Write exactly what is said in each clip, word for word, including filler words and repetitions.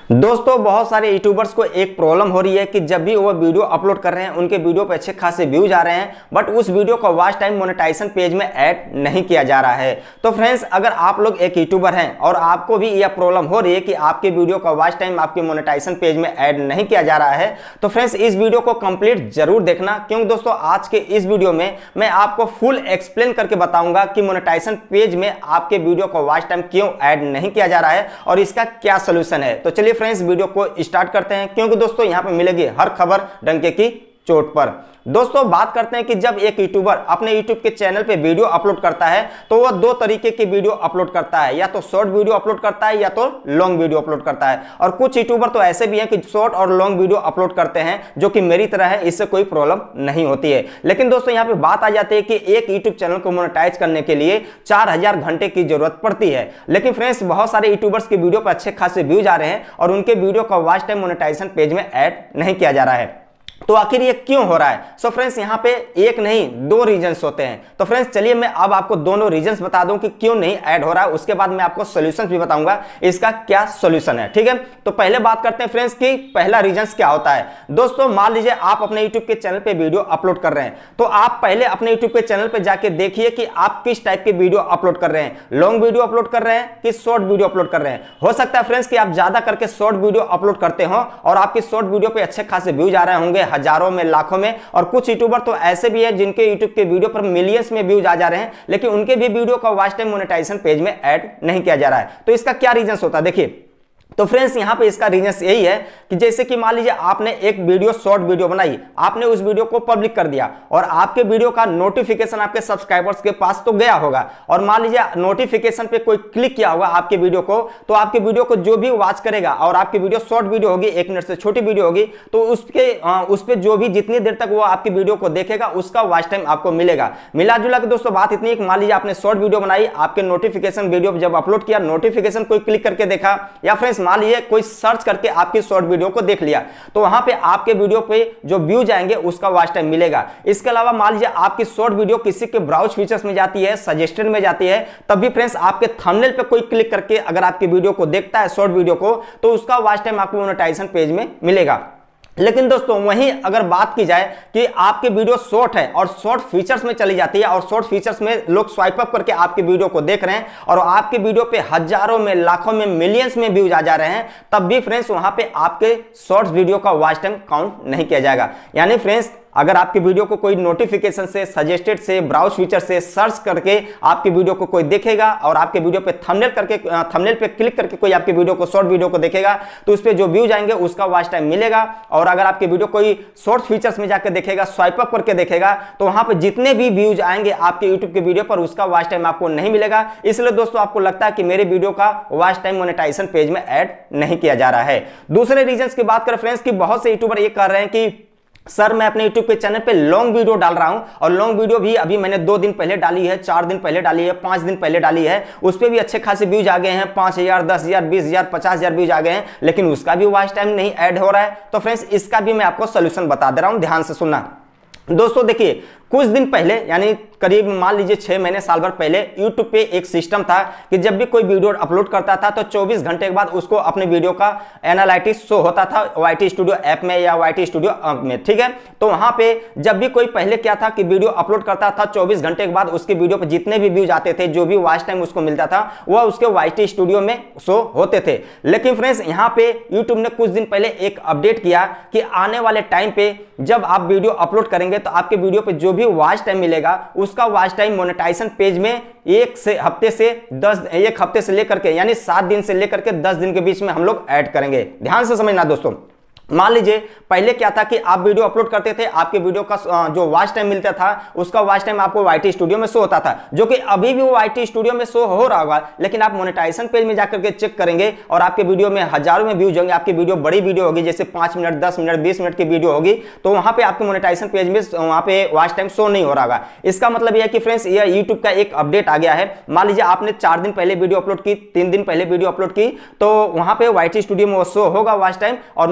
दोस्तों बहुत सारे यूट्यूबर्स को एक प्रॉब्लम हो रही है कि जब भी वो वीडियो अपलोड कर रहे हैं उनके वीडियो पे अच्छे खासे व्यूज आ रहे हैं, बट उस वीडियो का वॉच टाइम मोनेटाइजेशन पेज में ऐड नहीं किया जा रहा है। तो फ्रेंड्स, अगर आप लोग एक यूट्यूबर हैं और आपको भी यह प्रॉब्लम हो रही है कि आपके वीडियो का वॉच टाइम आपके मोनेटाइजेशन पेज में ऐड नहीं किया जा रहा है, तो फ्रेंड्स इस वीडियो को कंप्लीट जरूर देखना, क्योंकि दोस्तों आज के इस वीडियो में मैं आपको फुल एक्सप्लेन करके बताऊंगा कि मोनेटाइजेशन पेज में आपके वीडियो का वॉच टाइम क्यों ऐड नहीं किया जा रहा है और इसका क्या सोल्यूशन है। तो चलिए फ्रेंड्स वीडियो को स्टार्ट करते हैं, क्योंकि दोस्तों यहां पे मिलेगी हर खबर डंके की चोट पर। दोस्तों बात करते हैं कि जब एक यूट्यूबर अपने यूट्यूब के चैनल पे वीडियो अपलोड करता है तो वह दो तरीके की वीडियो अपलोड करता है, या तो शॉर्ट वीडियो अपलोड करता है या तो लॉन्ग वीडियो अपलोड करता है। और कुछ यूट्यूबर तो ऐसे भी हैं कि शॉर्ट और लॉन्ग वीडियो अपलोड करते हैं, जो कि मेरी तरह है, इससे कोई प्रॉब्लम नहीं होती है। लेकिन दोस्तों यहाँ पे बात आ जाती है कि एक यूट्यूब चैनल को मोनेटाइज करने के लिए चार हजार घंटे की जरूरत पड़ती है। लेकिन फ्रेंड्स बहुत सारे यूट्यूबर्स के वीडियो पर अच्छे खासे व्यूज आ रहे हैं और उनके वीडियो का वॉच टाइम मोनेटाइजेशन पेज में ऐड नहीं किया जा रहा है। तो आखिर ये क्यों हो रहा है? सो फ्रेंड्स यहाँ पे एक नहीं दो रीजंस होते हैं। तो फ्रेंड्स चलिए मैं अब आपको दोनों रीजंस बता दूं कि क्यों नहीं ऐड हो रहा है, उसके बाद मैं आपको सॉल्यूशंस भी बताऊंगा इसका क्या सॉल्यूशन है। ठीक है, तो पहले बात करते हैं फ्रेंड्स कि पहला रीजंस क्या होता है। दोस्तों मान लीजिए आप अपने यूट्यूब के चैनल पे वीडियो अपलोड कर रहे हैं, तो आप पहले अपने यूट्यूब के चैनल पे जाके देखिए कि आप किस टाइप के वीडियो अपलोड कर रहे हैं, लॉन्ग वीडियो अपलोड कर रहे हैं कि शॉर्ट वीडियो अपलोड कर रहे हैं। हो सकता है फ्रेंड्स कि आप ज्यादा करके शॉर्ट वीडियो अपलोड करते हो और आपकी शॉर्ट वीडियो पे अच्छे खासे व्यूज आ रहे होंगे, हजारों में लाखों में। और कुछ यूट्यूबर तो ऐसे भी हैं जिनके यूट्यूब के वीडियो पर मिलियंस में व्यूज आ जा रहे हैं, लेकिन उनके भी वीडियो का वॉच टाइम मोनेटाइजेशन पेज में ऐड नहीं किया जा रहा है। तो इसका क्या रीजन होता है देखिए। तो फ्रेंड्स यहाँ पे इसका रीजन यही है कि जैसे कि मान लीजिए आपने एक वीडियो शॉर्ट वीडियो बनाई, आपने उस वीडियो को पब्लिक कर दिया और आपके वीडियो का नोटिफिकेशन आपके सब्सक्राइबर्स के पास तो गया होगा, और मान लीजिए नोटिफिकेशन पे कोई क्लिक किया होगा आपके वीडियो को, तो आपके वीडियो को जो भी वॉच करेगा, और आपकी वीडियो शॉर्ट वीडियो होगी, एक मिनट से छोटी वीडियो होगी, तो उसके उस पर जो भी जितनी देर तक वो आपकी वीडियो को देखेगा उसका वॉच टाइम आपको मिलेगा। मिला जुला के दोस्तों बात इतनी है कि मान लीजिए आपने शॉर्ट वीडियो बनाई, आपके नोटिफिकेशन वीडियो जब अपलोड किया, नोटिफिकेशन कोई क्लिक करके देखा, या फ्रेंड्स मान लीजिए कोई सर्च करके आपकी शॉर्ट वीडियो को देख लिया, तो वहां पे आपके वीडियो पे जो व्यूज आएंगे उसका वॉच टाइम मिलेगा। इसके अलावा मान लीजिए आपकी शॉर्ट वीडियो किसी के ब्राउज फीचर्स में जाती है, सजेस्टेड में जाती है, तब भी फ्रेंड्स आपके थंबनेल पे कोई क्लिक करके अगर आपकी वीडियो को देखता है शॉर्ट वीडियो को, तो उसका वॉच टाइम आपको मोनेटाइजेशन पेज में मिलेगा। लेकिन दोस्तों वहीं अगर बात की जाए कि आपके वीडियो शॉर्ट है और शॉर्ट फीचर्स में चली जाती है और शॉर्ट फीचर्स में लोग स्वाइप अप करके आपके वीडियो को देख रहे हैं और आपके वीडियो पे हजारों में, लाखों में, मिलियंस में व्यूज आ जा रहे हैं, तब भी फ्रेंड्स वहां पे आपके शॉर्ट्स वीडियो का वॉच टाइम काउंट नहीं किया जाएगा। यानी फ्रेंड्स अगर आपकी वीडियो को कोई नोटिफिकेशन से, सजेस्टेड से, ब्राउज फीचर से सर्च करके आपकी वीडियो को कोई देखेगा और आपके वीडियो पे थंबनेल करके थंबनेल पे क्लिक करके कोई आपकी वीडियो को, शॉर्ट वीडियो को देखेगा, तो उस पे जो व्यूज आएंगे उसका वॉच टाइम मिलेगा। और अगर आपके वीडियो कोई शॉर्ट फीचर्स में जाकर देखेगा, स्वाइप अप करके देखेगा, तो वहां पे जितने भी व्यूज आएंगे आपके यूट्यूब के वीडियो पर उसका वॉच टाइम आपको नहीं मिलेगा। इसलिए दोस्तों आपको लगता है कि मेरे वीडियो का वॉच टाइम मोनेटाइजेशन पेज में ऐड नहीं किया जा रहा है। दूसरे रीजंस की बात करें फ्रेंड्स कि बहुत से यूट्यूबर ये कर रहे हैं कि सर मैं अपने YouTube के चैनल पे लॉन्ग वीडियो डाल रहा हूं, और लॉन्ग वीडियो भी अभी मैंने दो दिन पहले डाली है, चार दिन पहले डाली है, पांच दिन पहले डाली है, उस पर भी अच्छे खासे व्यूज आ गए हैं, पांच हजार, दस हजार, बीस हजार, पचास हजार व्यूज आ गए हैं, लेकिन उसका भी वॉच टाइम नहीं ऐड हो रहा है। तो फ्रेंड्स इसका भी मैं आपको सोल्यूशन बता दे रहा हूं, ध्यान से सुनना। दोस्तों देखिए कुछ दिन पहले, यानी करीब मान लीजिए छह महीने साल भर पहले, YouTube पे एक सिस्टम था कि जब भी कोई वीडियो अपलोड करता था तो चौबीस घंटे के बाद उसको अपने वीडियो का एनालिटिक्स शो होता था वाई टी स्टूडियो ऐप में या वाई टी स्टूडियो में। ठीक है, तो वहां पे जब भी कोई पहले क्या था कि वीडियो अपलोड करता था, चौबीस घंटे के बाद उसके वीडियो पर जितने भी व्यूज आते थे, जो भी वॉच टाइम उसको मिलता था, वह उसके वाई टी स्टूडियो में शो होते थे। लेकिन फ्रेंड्स यहाँ पे यूट्यूब ने कुछ दिन पहले एक अपडेट किया कि आने वाले टाइम पे जब आप वीडियो अपलोड करेंगे तो आपके वीडियो पे जो भी वॉच टाइम मिलेगा उसका वॉच टाइम मोनेटाइजेशन पेज में एक से हफ्ते से दस एक हफ्ते से लेकर के, यानी सात दिन से लेकर के दस दिन के बीच में हम लोग ऐड करेंगे। ध्यान से समझना दोस्तों। मान लीजिए पहले क्या था कि आप वीडियो अपलोड करते थे, आपके वीडियो का जो वॉच टाइम मिलता था उसका वॉच टाइम आपको वाई टी स्टूडियो में शो होता था, जो कि अभी भी वो वाई टी स्टूडियो में शो हो रहा होगा, लेकिन आप मोनेटाइजेशन पेज में जाकर के चेक करेंगे और आपके वीडियो में हजारों में व्यूज होंगे, आपकी वीडियो बड़ी वीडियो होगी, जैसे पांच मिनट, दस मिनट, बीस मिनट की वीडियो होगी, तो वहां पे आपके मोनेटाइजेशन पेज में वहां पे वॉच टाइम शो नहीं हो रहा होगा। इसका मतलब यह है कि फ्रेंड्स ये यूट्यूब का एक अपडेट आ गया है। मान लीजिए आपने चार दिन पहले वीडियो अपलोड की, तीन दिन पहले वीडियो अपलोड की, तो वहां पे वाई टी स्टूडियो में शो होगा वॉच टाइम और मोनेटाइजेशन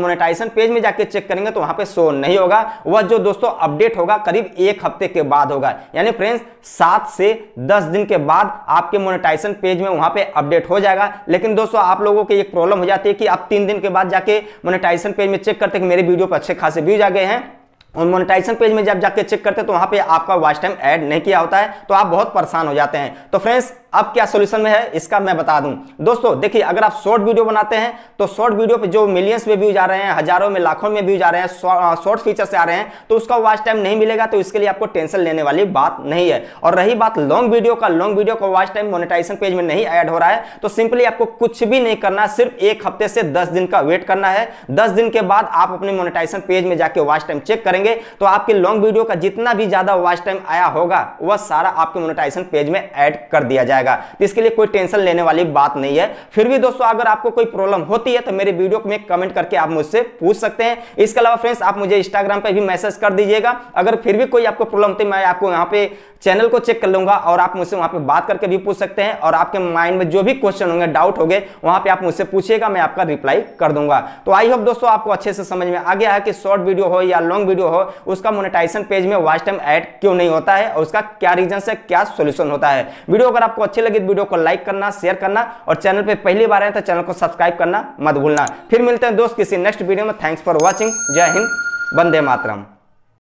मोनेटाइजेशन पेज में जाके चेक करेंगे तो वहां पे शो नहीं होगा। वह जो दोस्तों अपडेट होगा करीब एक हफ्ते के बाद होगा, यानी फ्रेंड्स सात से दस दिन के बाद आपके मोनेटाइजेशन पेज में वहां पे अपडेट हो जाएगा। लेकिन दोस्तों आप लोगों की एक प्रॉब्लम हो जाती है कि आप तीन दिन के बाद जाके मोनेटाइजेशन पेज में चेक करते हैं कि मेरे वीडियो पर अच्छे खासे व्यूज आ गए हैं, और मोनेटाइजेशन पेज में जब जाके चेक करते हैं तो वहां पे आपका वॉच टाइम ऐड नहीं किया होता है, तो आप बहुत परेशान हो जाते हैं। तो फ्रेंड्स अब क्या सॉल्यूशन में है इसका मैं बता दूं। दोस्तों देखिए, अगर आप शॉर्ट वीडियो बनाते हैं तो शॉर्ट वीडियो पे जो मिलियंस में व्यूज आ रहे हैं, हजारों में लाखों में व्यूज आ रहे हैं, शॉर्ट फीचर से आ रहे हैं, तो उसका वॉच टाइम नहीं मिलेगा, तो इसके लिए आपको टेंशन लेने वाली बात नहीं है। और रही बात लॉन्ग वीडियो का, लॉन्ग वीडियो का वॉच टाइम मोनेटाइजेशन पेज में नहीं ऐड हो रहा है, तो सिंपली आपको कुछ भी नहीं करना, सिर्फ एक हफ्ते से दस दिन का वेट करना है। दस दिन के बाद आप अपने मोनेटाइजेशन पेज में जाके वॉच टाइम चेक करेंगे तो आपके लॉन्ग वीडियो का जितना भी ज्यादा वॉच टाइम आया होगा वह सारा आपके मोनेटाइजेशन पेज में ऐड कर दिया जाएगा। तो इसके लिए कोई टेंशन लेने वाली बात नहीं है। फिर भी दोस्तों अगर आपको कोई प्रॉब्लम होती है तो मेरे वीडियो में कमेंट करके आप मुझसे पूछ सकते हैं। इसके अलावा फ्रेंड्स आप मुझे इंस्टाग्राम पे भी मैसेज कर दीजिएगा। अगर फिर भी कोई आपको प्रॉब्लम होती है, मैं आपको यहाँ पे चैनल को चेक कर लूंगा और आप मुझसे वहां पे बात करके भी पूछ सकते हैं। और आपके माइंड में जो भी क्वेश्चन होंगे, डाउट होंगे, वहां पे आप मुझसे पूछिएगा, मैं आपका रिप्लाई कर दूंगा। तो आई होप दोस्तों आपको अच्छे से समझ में आ गया है कि शॉर्ट वीडियो हो या लॉन्ग वीडियो हो, उसका मोनेटाइजेशन पेज में वॉच टाइम ऐड क्यों नहीं होता है और उसका क्या रीजन से, क्या सोल्यूशन होता है। वीडियो अगर आपको अच्छी लगी तो वीडियो को लाइक करना, शेयर करना, और चैनल पे पहली बार आए तो चैनल को सब्सक्राइब करना मत भूलना। फिर मिलते हैं दोस्त किसी नेक्स्ट वीडियो में। Thanks for watching. जय हिंद, वंदे मातरम।